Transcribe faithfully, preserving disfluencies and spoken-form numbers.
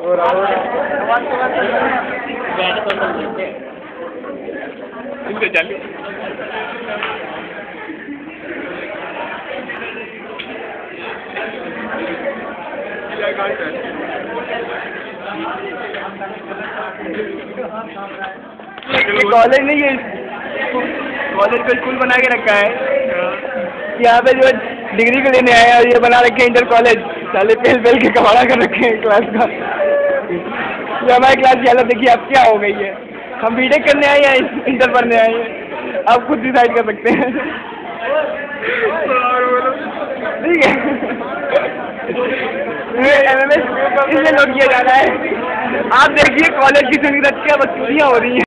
इनसे चालू कॉलेज नहीं है, कॉलेज को स्कूल बना के रखा है। यहाँ पे जो डिग्री को लेने आए और ये बना रखे हैं इंटर कॉलेज। साले पहल पहल के कबाड़ा कर रखे हैं क्लास का। ये हमारी क्लास की हालत देखिए अब क्या हो गई है। हम बीटेक करने आए हैं, इंटर पढ़ने आए हैं। आप खुद डिसाइड कर सकते हैं। ठीक है, एम एम एस इसलिए लोड किया जा रहा है। आप देखिए कॉलेज की सुनी रखी है, बस चोरियाँ हो रही हैं।